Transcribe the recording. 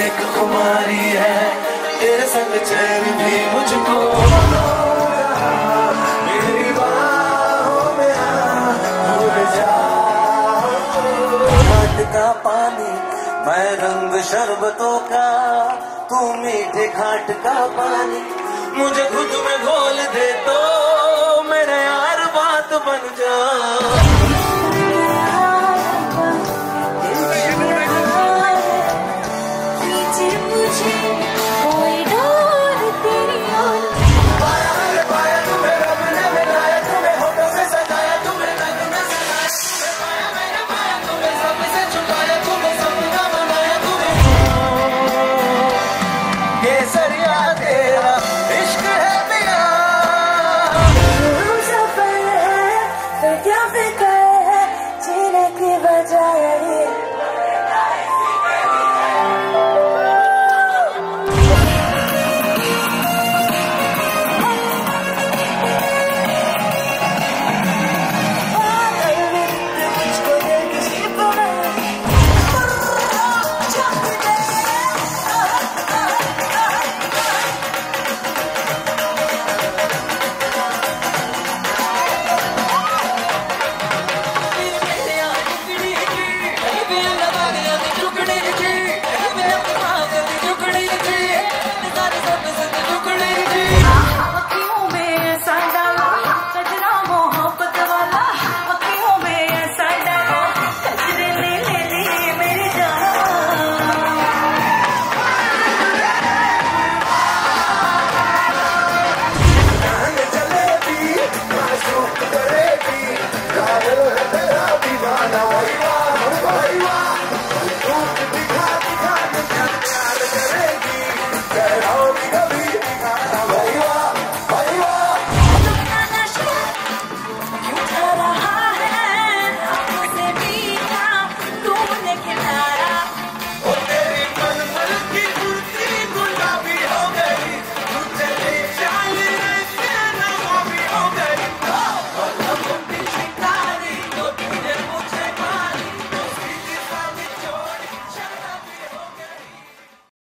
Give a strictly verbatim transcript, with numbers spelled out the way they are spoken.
एक खुमारी है, तेरे संग चैन भी मुझको। मेरी बाहों में आ, भूल जा। घाट का पानी, मैं रंग शरबतों का, तू मीठे घाट का पानी। मुझे खुद में घोल दे तो मेरे यार बात बन जा।